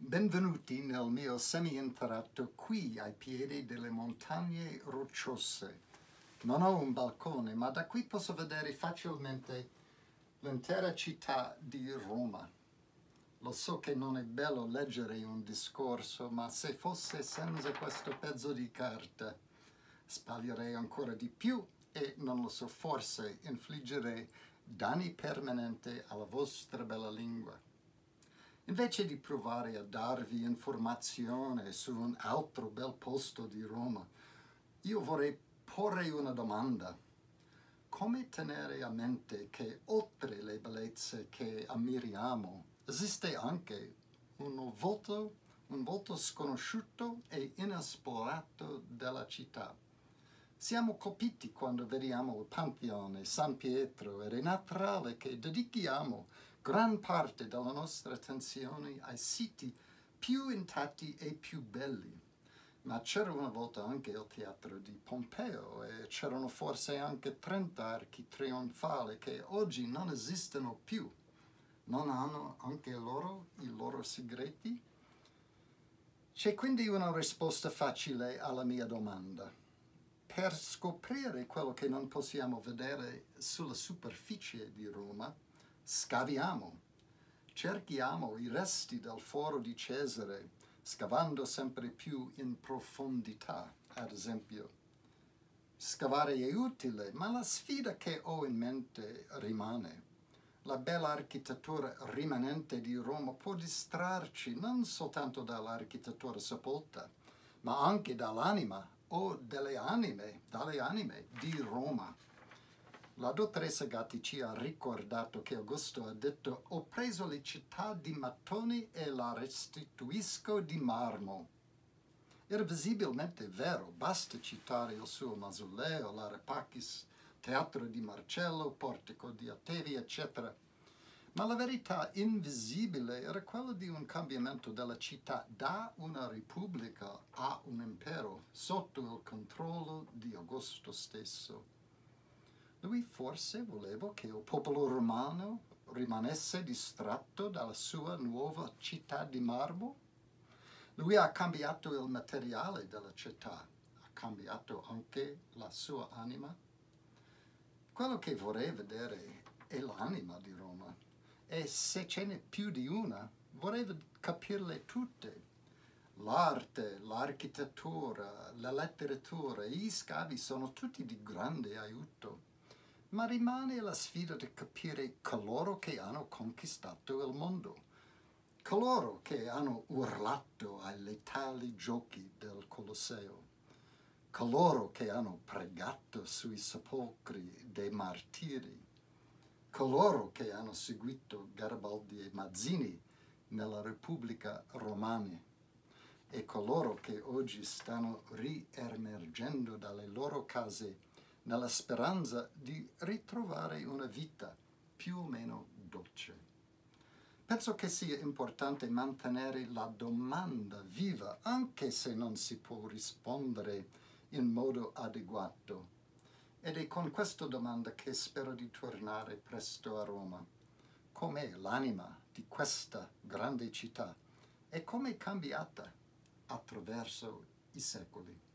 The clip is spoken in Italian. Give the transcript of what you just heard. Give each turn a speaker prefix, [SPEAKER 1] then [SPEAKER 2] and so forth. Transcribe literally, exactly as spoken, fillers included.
[SPEAKER 1] Benvenuti nel mio semi-interrato qui ai piedi delle montagne rocciose. Non ho un balcone, ma da qui posso vedere facilmente l'intera città di Roma. Lo so che non è bello leggere un discorso, ma se fosse senza questo pezzo di carta, sbaglierei ancora di più e, non lo so, forse infliggerei danni permanenti alla vostra bella lingua. Invece di provare a darvi informazione su un altro bel posto di Roma, io vorrei porre una domanda. Come tenere a mente che oltre le bellezze che ammiriamo, esiste anche un volto, un volto sconosciuto e inesplorato della città? Siamo colpiti quando vediamo il Pantheon e San Pietro ed è naturale che dedichiamo gran parte della nostra attenzione ai siti più intatti e più belli. Ma c'era una volta anche il teatro di Pompeo e c'erano forse anche trenta archi trionfali che oggi non esistono più. Non hanno anche loro i loro segreti? C'è quindi una risposta facile alla mia domanda. Per scoprire quello che non possiamo vedere sulla superficie di Roma, scaviamo, cerchiamo i resti del foro di Cesare, scavando sempre più in profondità, ad esempio. Scavare è utile, ma la sfida che ho in mente rimane. La bella architettura rimanente di Roma può distrarci non soltanto dall'architettura sepolta, ma anche dall'anima o delle anime, dalle anime di Roma. La dottoressa Gatti ci ha ricordato che Augusto ha detto: «Ho preso le città di mattoni e la restituisco di marmo». Era visibilmente vero, basta citare il suo mausoleo, l'Arapakis, Teatro di Marcello, Portico di Attevi, eccetera. Ma la verità invisibile era quella di un cambiamento della città da una repubblica a un impero sotto il controllo di Augusto stesso. Lui forse voleva che il popolo romano rimanesse distratto dalla sua nuova città di marmo? Lui ha cambiato il materiale della città, ha cambiato anche la sua anima. Quello che vorrei vedere è l'anima di Roma. E se ce n'è più di una, vorrei capirle tutte. L'arte, l'architettura, la letteratura e gli scavi sono tutti di grande aiuto. Ma rimane la sfida di capire coloro che hanno conquistato il mondo. Coloro che hanno urlato ai letali giochi del Colosseo. Coloro che hanno pregato sui sepolcri dei martiri. Coloro che hanno seguito Garibaldi e Mazzini nella Repubblica Romana e coloro che oggi stanno riemergendo dalle loro case nella speranza di ritrovare una vita più o meno dolce. Penso che sia importante mantenere la domanda viva, anche se non si può rispondere in modo adeguato. Ed è con questa domanda che spero di tornare presto a Roma. Com'è l'anima di questa grande città e com'è cambiata attraverso i secoli?